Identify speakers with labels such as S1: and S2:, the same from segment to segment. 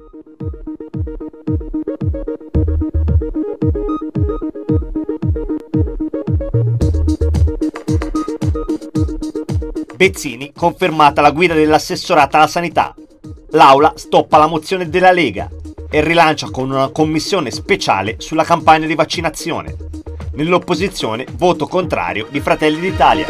S1: Bezzini confermata la guida dell'assessorato alla sanità. L'Aula stoppa la mozione della Lega e rilancia con una commissione speciale sulla campagna di vaccinazione. Nell'opposizione voto contrario di Fratelli d'Italia.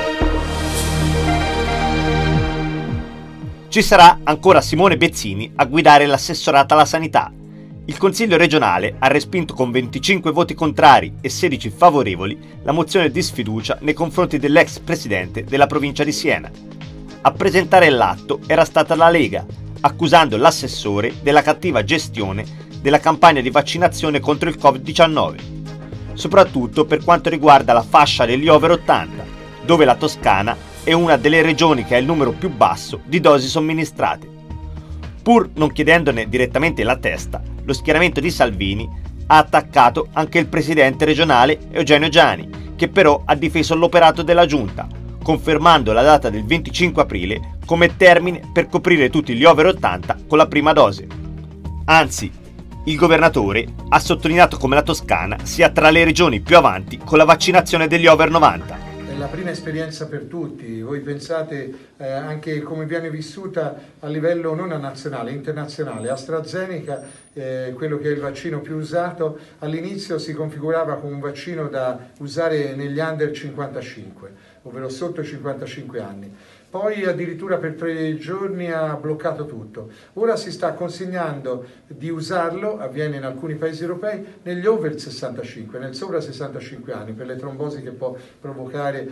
S1: Ci sarà ancora Simone Bezzini a guidare l'assessorato alla sanità. Il Consiglio regionale ha respinto con 25 voti contrari e 16 favorevoli la mozione di sfiducia nei confronti dell'ex presidente della provincia di Siena. A presentare l'atto era stata la Lega, accusando l'assessore della cattiva gestione della campagna di vaccinazione contro il Covid-19, soprattutto per quanto riguarda la fascia degli over 80, dove la Toscana è una delle regioni che ha il numero più basso di dosi somministrate. Pur non chiedendone direttamente la testa, lo schieramento di Salvini ha attaccato anche il presidente regionale Eugenio Giani, che però ha difeso l'operato della giunta, confermando la data del 25 aprile come termine per coprire tutti gli over 80 con la prima dose. Anzi, il governatore ha sottolineato come la Toscana sia tra le regioni più avanti con la vaccinazione degli over 90.
S2: È la prima esperienza per tutti, voi pensate anche come viene vissuta a livello non nazionale, internazionale. AstraZeneca, quello che è il vaccino più usato, all'inizio si configurava come un vaccino da usare negli under 55, ovvero sotto i 55 anni. Poi addirittura per 3 giorni ha bloccato tutto. Ora si sta consigliando di usarlo, avviene in alcuni paesi europei, negli over 65, nel sopra 65 anni, per le trombosi che può provocare,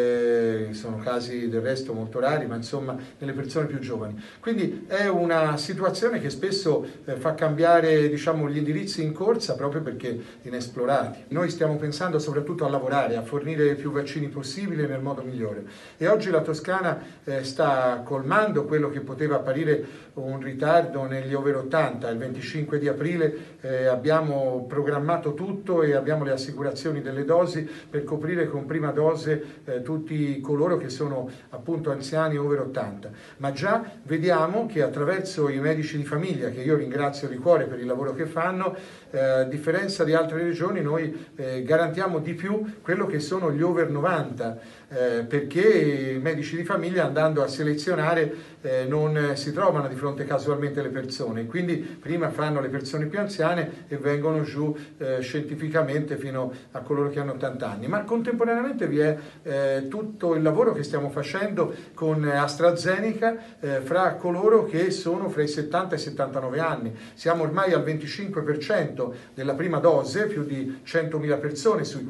S2: sono casi del resto molto rari, ma insomma nelle persone più giovani. Quindi è una situazione che spesso fa cambiare, diciamo, gli indirizzi in corsa proprio perché inesplorati. Noi stiamo pensando soprattutto a lavorare, a fornire più vaccini possibile nel modo migliore. E oggi la Toscana sta colmando quello che poteva apparire un ritardo negli over 80. Il 25 di aprile abbiamo programmato tutto e abbiamo le assicurazioni delle dosi per coprire con prima dose tutti coloro che sono appunto anziani over 80. Ma già vediamo che attraverso i medici di famiglia, che io ringrazio di cuore per il lavoro che fanno, a differenza di altre regioni noi garantiamo di più quello che sono gli over 90, perché i medici di famiglia, andando a selezionare, non si trovano di fronte casualmente le persone, quindi prima fanno le persone più anziane e vengono giù scientificamente fino a coloro che hanno 80 anni. Ma contemporaneamente vi è tutto il lavoro che stiamo facendo con AstraZeneca fra coloro che sono fra i 70 e i 79 anni. Siamo ormai al 25% della prima dose, più di 100.000 persone sui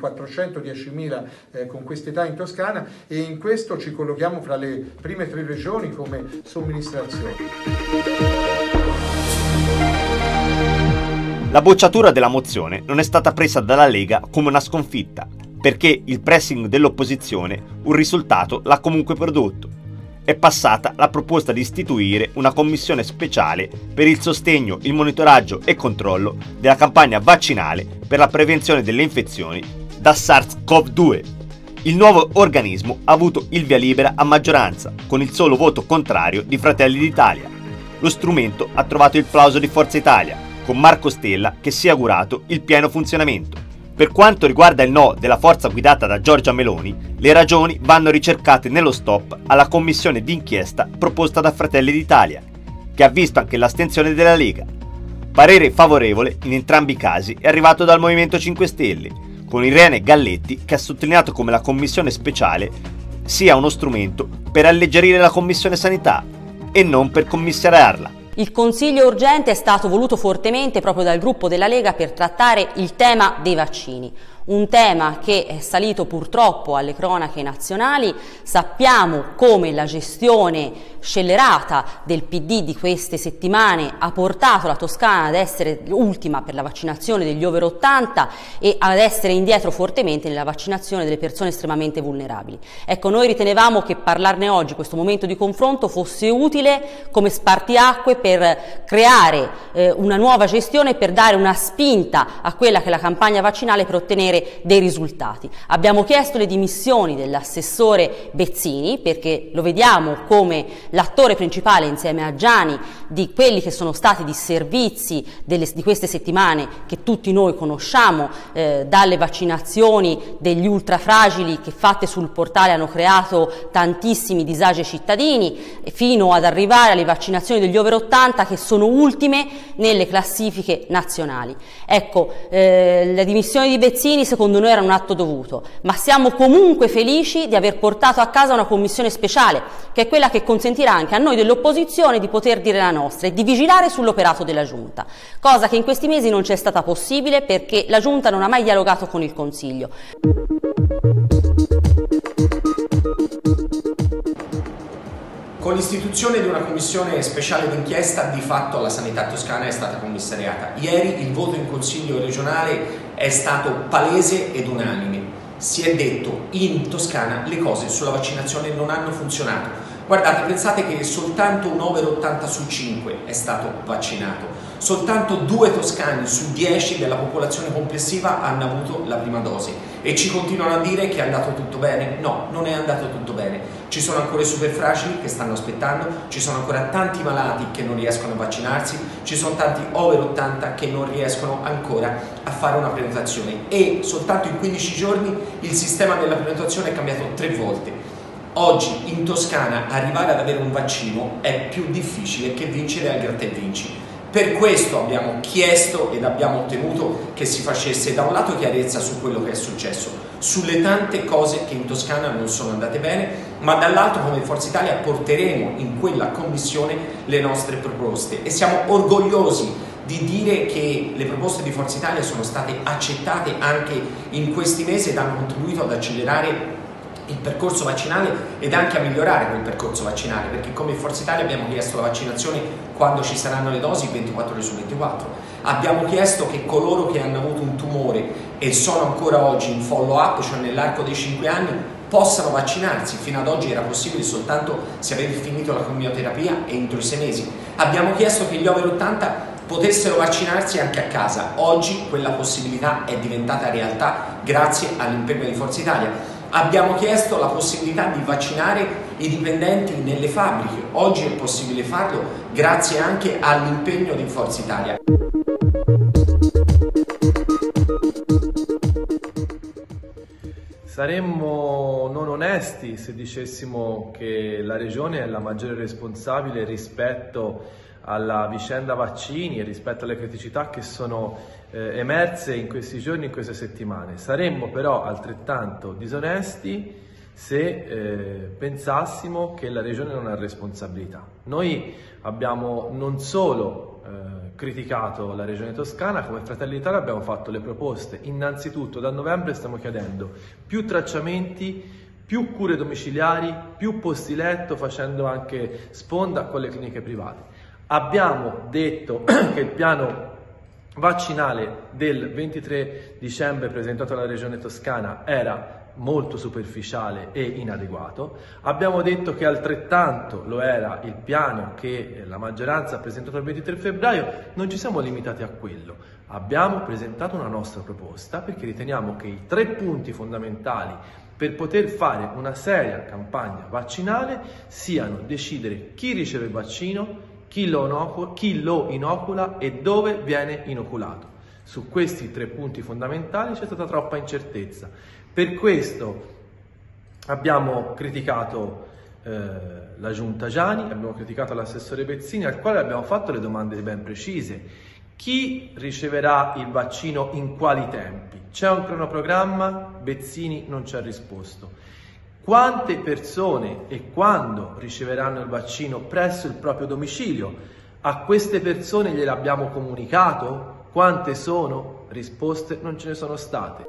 S2: 410.000 con quest'età in Toscana, e in questo ci collochiamo fra le prime 3 regioni come somministrazione.
S1: La bocciatura della mozione non è stata presa dalla Lega come una sconfitta, perché il pressing dell'opposizione un risultato l'ha comunque prodotto. È passata la proposta di istituire una commissione speciale per il sostegno, il monitoraggio e controllo della campagna vaccinale per la prevenzione delle infezioni da SARS-CoV-2. Il nuovo organismo ha avuto il via libera a maggioranza, con il solo voto contrario di Fratelli d'Italia. Lo strumento ha trovato il plauso di Forza Italia, con Marco Stella che si è augurato il pieno funzionamento. Per quanto riguarda il no della forza guidata da Giorgia Meloni, le ragioni vanno ricercate nello stop alla commissione d'inchiesta proposta da Fratelli d'Italia, che ha visto anche l'astensione della Lega. Parere favorevole in entrambi i casi è arrivato dal Movimento 5 Stelle, con Irene Galletti che ha sottolineato come la commissione speciale sia uno strumento per alleggerire la commissione sanità e non per commissariarla.
S3: Il consiglio urgente è stato voluto fortemente proprio dal gruppo della Lega per trattare il tema dei vaccini. Un tema che è salito purtroppo alle cronache nazionali. Sappiamo come la gestione scellerata del PD di queste settimane ha portato la Toscana ad essere ultima per la vaccinazione degli over 80 e ad essere indietro fortemente nella vaccinazione delle persone estremamente vulnerabili. Ecco, noi ritenevamo che parlarne oggi, questo momento di confronto, fosse utile come spartiacque per creare una nuova gestione, per dare una spinta a quella che è la campagna vaccinale, per ottenere ottenere dei risultati. Abbiamo chiesto le dimissioni dell'assessore Bezzini, perché lo vediamo come l'attore principale insieme a Giani di quelli che sono stati disservizi di queste settimane che tutti noi conosciamo, dalle vaccinazioni degli ultrafragili che fatte sul portale hanno creato tantissimi disagi ai cittadini, fino ad arrivare alle vaccinazioni degli over 80 che sono ultime nelle classifiche nazionali. Ecco, le dimissioni di Bezzini secondo noi erano un atto dovuto, ma siamo comunque felici di aver portato a casa una commissione speciale, che è quella che consentirà anche a noi dell'opposizione di poter dire la nostra e di vigilare sull'operato della Giunta, cosa che in questi mesi non c'è stata possibile perché la Giunta non ha mai dialogato con il Consiglio.
S4: Con l'istituzione di una commissione speciale d'inchiesta di fatto la sanità toscana è stata commissariata. Ieri il voto in Consiglio regionale è stato palese ed unanime. Si è detto in Toscana le cose sulla vaccinazione non hanno funzionato. Guardate, pensate che soltanto un over 80 su 5 è stato vaccinato. Soltanto 2 toscani su 10 della popolazione complessiva hanno avuto la prima dose e ci continuano a dire che è andato tutto bene. No, non è andato tutto bene. Ci sono ancora i super fragili che stanno aspettando, ci sono ancora tanti malati che non riescono a vaccinarsi, ci sono tanti over 80 che non riescono ancora a fare una prenotazione e soltanto in 15 giorni il sistema della prenotazione è cambiato 3 volte. Oggi in Toscana arrivare ad avere un vaccino è più difficile che vincere al gratta e vinci. Per questo abbiamo chiesto ed abbiamo ottenuto che si facesse da un lato chiarezza su quello che è successo, sulle tante cose che in Toscana non sono andate bene, ma dall'altro come Forza Italia porteremo in quella commissione le nostre proposte e siamo orgogliosi di dire che le proposte di Forza Italia sono state accettate anche in questi mesi ed hanno contribuito ad accelerare il percorso vaccinale ed anche a migliorare quel percorso vaccinale, perché come Forza Italia abbiamo chiesto la vaccinazione quando ci saranno le dosi 24 ore su 24. Abbiamo chiesto che coloro che hanno avuto un tumore e sono ancora oggi in follow up, cioè nell'arco dei 5 anni, possano vaccinarsi. Fino ad oggi era possibile soltanto se avevi finito la chemioterapia entro i 6 mesi. Abbiamo chiesto che gli over 80 potessero vaccinarsi anche a casa. Oggi quella possibilità è diventata realtà grazie all'impegno di Forza Italia. Abbiamo chiesto la possibilità di vaccinare i dipendenti nelle fabbriche. Oggi è possibile farlo grazie anche all'impegno di Forza Italia.
S5: Saremmo non onesti se dicessimo che la Regione è la maggiore responsabile rispetto alla vicenda vaccini e rispetto alle criticità che sono emerse in questi giorni, in queste settimane. Saremmo però altrettanto disonesti se pensassimo che la Regione non ha responsabilità. Noi abbiamo non solo criticato la Regione Toscana, come Fratelli d'Italia abbiamo fatto le proposte. Innanzitutto da novembre stiamo chiedendo più tracciamenti, più cure domiciliari, più posti letto, facendo anche sponda con le cliniche private. Abbiamo detto che il piano vaccinale del 23 dicembre presentato alla Regione Toscana era molto superficiale e inadeguato. Abbiamo detto che altrettanto lo era il piano che la maggioranza ha presentato il 23 febbraio. Non ci siamo limitati a quello. Abbiamo presentato una nostra proposta perché riteniamo che i 3 punti fondamentali per poter fare una seria campagna vaccinale siano decidere chi riceve il vaccino, chi lo inocula e dove viene inoculato. Su questi 3 punti fondamentali c'è stata troppa incertezza. Per questo abbiamo criticato la Giunta Giani, abbiamo criticato l'assessore Bezzini, al quale abbiamo fatto le domande ben precise. Chi riceverà il vaccino in quali tempi? C'è un cronoprogramma? Bezzini non ci ha risposto. Quante persone e quando riceveranno il vaccino presso il proprio domicilio? A queste persone gliele abbiamo comunicato? Quante sono? Risposte non ce ne sono state.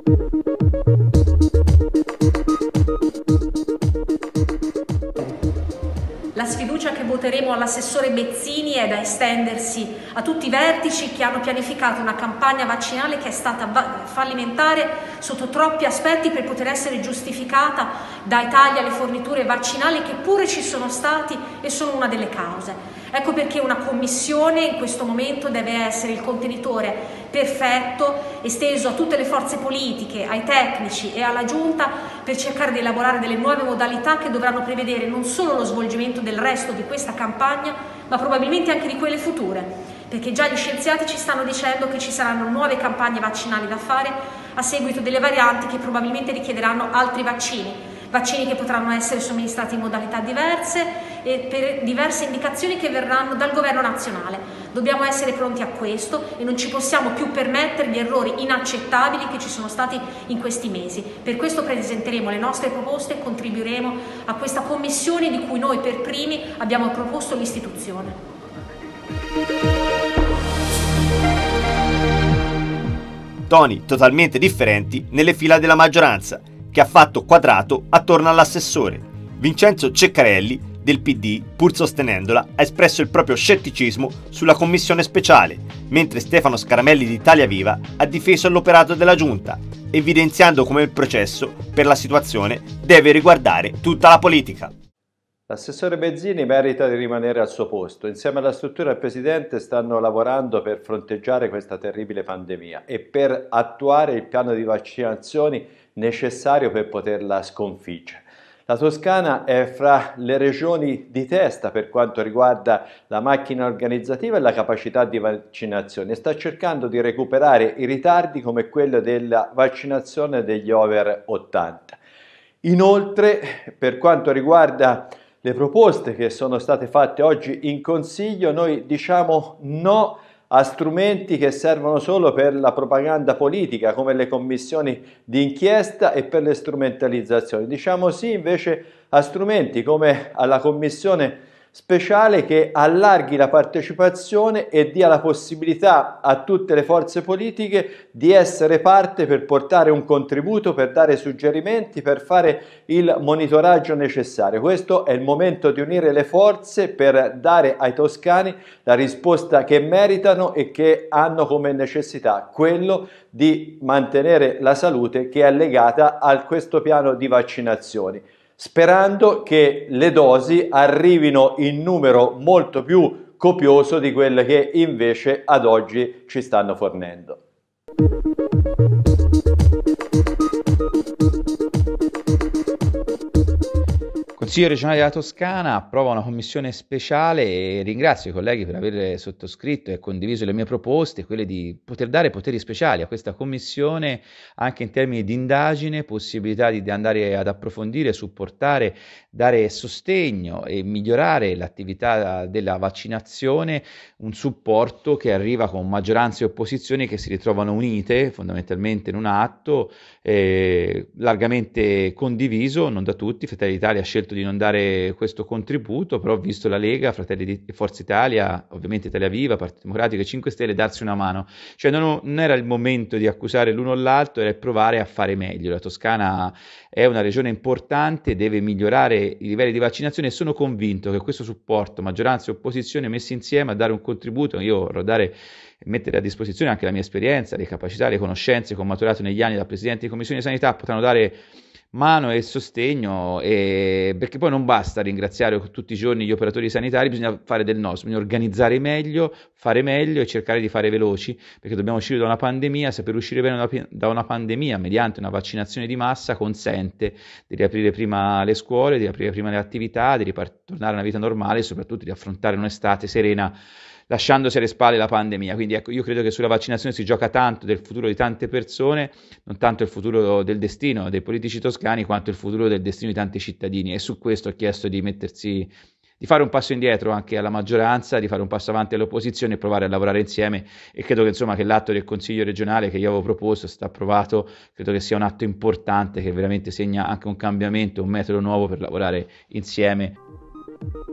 S6: La sfiducia fiducia che voteremo all'assessore Bezzini è da estendersi a tutti i vertici che hanno pianificato una campagna vaccinale che è stata fallimentare sotto troppi aspetti per poter essere giustificata dai tagli alle forniture vaccinali che pure ci sono stati e sono una delle cause. Ecco perché una commissione in questo momento deve essere il contenitore perfetto, esteso a tutte le forze politiche, ai tecnici e alla Giunta, per cercare di elaborare delle nuove modalità che dovranno prevedere non solo lo svolgimento del resto di questa campagna, ma probabilmente anche di quelle future, perché già gli scienziati ci stanno dicendo che ci saranno nuove campagne vaccinali da fare a seguito delle varianti che probabilmente richiederanno altri vaccini che potranno essere somministrati in modalità diverse e per diverse indicazioni che verranno dal governo nazionale. Dobbiamo essere pronti a questo e non ci possiamo più permettere gli errori inaccettabili che ci sono stati in questi mesi. Per questo presenteremo le nostre proposte e contribuiremo a questa commissione di cui noi per primi abbiamo proposto l'istituzione.
S1: Toni totalmente differenti nelle fila della maggioranza, che ha fatto quadrato attorno all'assessore. Vincenzo Ceccarelli del PD, pur sostenendola, ha espresso il proprio scetticismo sulla commissione speciale, mentre Stefano Scaramelli di Italia Viva ha difeso l'operato della Giunta, evidenziando come il processo per la situazione deve riguardare tutta la politica.
S7: L'assessore Bezzini merita di rimanere al suo posto. Insieme alla struttura del Presidente stanno lavorando per fronteggiare questa terribile pandemia e per attuare il piano di vaccinazioni necessario per poterla sconfiggere. La Toscana è fra le regioni di testa per quanto riguarda la macchina organizzativa e la capacità di vaccinazione e sta cercando di recuperare i ritardi come quello della vaccinazione degli over 80. Inoltre, per quanto riguarda le proposte che sono state fatte oggi in Consiglio, noi diciamo no a strumenti che servono solo per la propaganda politica, come le commissioni di inchiesta e per le strumentalizzazioni. Diciamo sì invece a strumenti come alla commissione speciale che allarghi la partecipazione e dia la possibilità a tutte le forze politiche di essere parte per portare un contributo, per dare suggerimenti, per fare il monitoraggio necessario. Questo è il momento di unire le forze per dare ai toscani la risposta che meritano e che hanno come necessità, quello di mantenere la salute che è legata a questo piano di vaccinazioni, sperando che le dosi arrivino in numero molto più copioso di quelle che invece ad oggi ci stanno fornendo.
S8: Consiglio regionale della Toscana approva una commissione speciale e ringrazio i colleghi per aver sottoscritto e condiviso le mie proposte, quelle di poter dare poteri speciali a questa commissione anche in termini di indagine, possibilità di andare ad approfondire, supportare, dare sostegno e migliorare l'attività della vaccinazione, un supporto che arriva con maggioranze e opposizioni che si ritrovano unite fondamentalmente in un atto largamente condiviso, non da tutti. Fratelli d'Italia ha scelto di non dare questo contributo, però ho visto la Lega, Fratelli di Forza Italia, ovviamente Italia Viva, Partito Democratico e 5 Stelle darsi una mano, cioè non era il momento di accusare l'uno o l'altro, era provare a fare meglio. La Toscana è una regione importante, deve migliorare i livelli di vaccinazione e sono convinto che questo supporto, maggioranza e opposizione messi insieme a dare un contributo, io vorrò mettere a disposizione anche la mia esperienza, le capacità, le conoscenze che ho maturato negli anni da Presidente di Commissione di Sanità, potranno dare mano e sostegno, perché poi non basta ringraziare tutti i giorni gli operatori sanitari, bisogna fare del nostro, bisogna organizzare meglio, fare meglio e cercare di fare veloci, perché dobbiamo uscire da una pandemia. Se per uscire bene da una pandemia mediante una vaccinazione di massa consente di riaprire prima le scuole, di riaprire prima le attività, di tornare a una vita normale e soprattutto di affrontare un'estate serena lasciandosi alle spalle la pandemia. Quindi ecco, io credo che sulla vaccinazione si gioca tanto del futuro di tante persone, non tanto il futuro del destino dei politici toscani quanto il futuro del destino di tanti cittadini, e su questo ho chiesto di fare un passo indietro anche alla maggioranza, di fare un passo avanti all'opposizione e provare a lavorare insieme, e credo che insomma che l'atto del Consiglio regionale che io avevo proposto sta approvato, credo che sia un atto importante che veramente segna anche un cambiamento, un metodo nuovo per lavorare insieme.